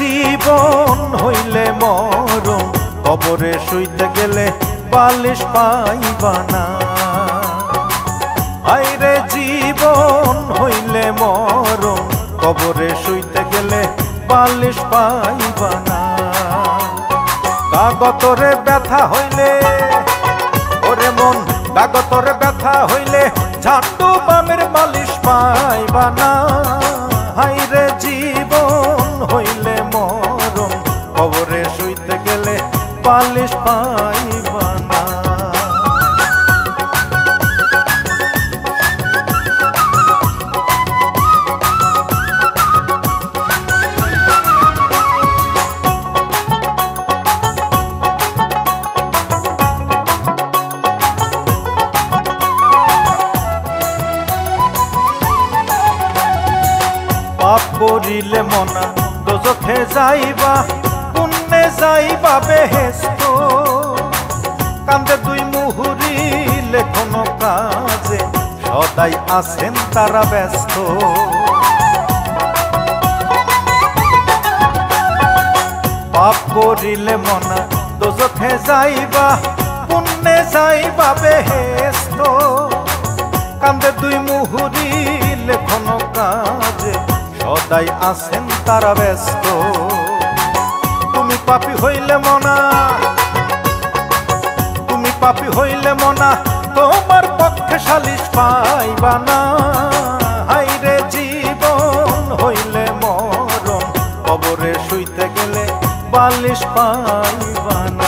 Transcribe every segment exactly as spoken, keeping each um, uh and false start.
জীবন হইলে মরণ, কবরে শুইতে গেলে বালিশ পাইবা না। আইরে জীবন হইলে মরণ, কবরে শুইতে গেলে বালিশ পাইবা না। কাগতরে ব্যথা হইলে ওরে মন, কাগতরে ব্যথা হইলে ঝান্ডু বামের মালিশ পাইবা না। হাইরে জীবন হইলে মরণ, কবরে শুইতে গেলে বালিশ পাইবা না। পাপ করিলে মনা দোজখে যাইবা, পুণ্যে যাইবা বেহেশত। কান্দে দুই মুহুরিলে কোনো কাজে, সদাই আছেন তারা ব্যস্ত। পাপ করিলে মনা দোজখে যাইবা, পুণ্যে যাইবা বেহেশত। কান্দে দুই মুহুরিলে কোনো কাজে, সদাই আছেন তারা ব্যস্ত। তুমি পাপী হইলে মনা, তুমি পাপী হইলে মনা, তোমার পক্ষে সালিশ পাইবা না। হাইরে জীবন হইলে মরণ, কবরে শুইতে গেলে বালিশ পাইবা না।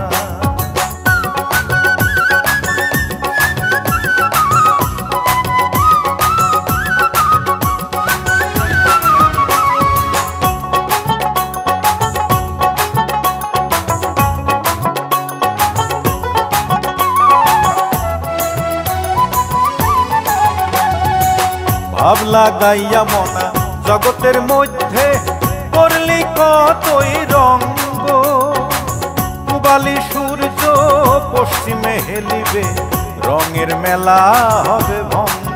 ভাব লাগাইয়া মনা জগতের মধ্যে, করলি কতই রঙ্গ। পূবালি সূর্য পশ্চিমে হেলিবে, রঙের মেলা হবে ভঙ্গ।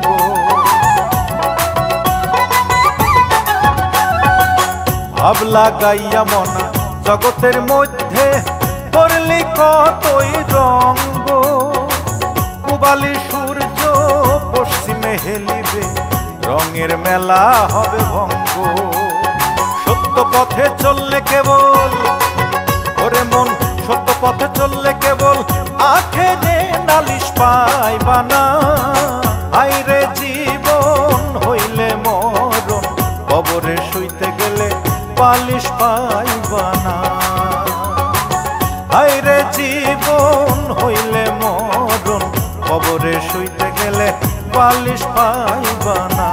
ভাব লাগাইয়া মনা জগতের মধ্যে, করলি কতই রঙ্গ। পূবালি সূর্য পশ্চিমে হেলিবে, রঙের মেলা হবে ভঙ্গ। সত্য পথে চললে কেবল ওরে মন, সত্য পথে চললে কেবল আখেরে নালিশ পাইবা না। আইরে জীবন হইলে মরণ, কবরে শুইতে গেলে বালিশ পাইবা না। আইরে জীবন হইলে মরণ, কবরে শুইতে গেলে বালিশ পাইবা না।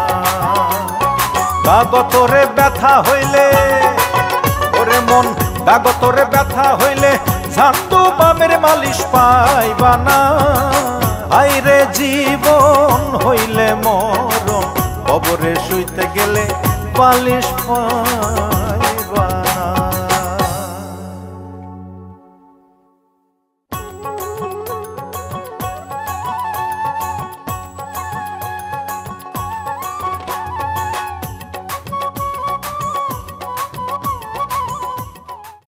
কাগতরে ব্যথা হইলে ওরে মন, কাগতরে ব্যথা হইলে ঝান্ডু বামের মালিশ পাইবা না। আইরে জীবন হইলে মরণ, কবরে শুইতে গেলে বালিশ পাইবা না।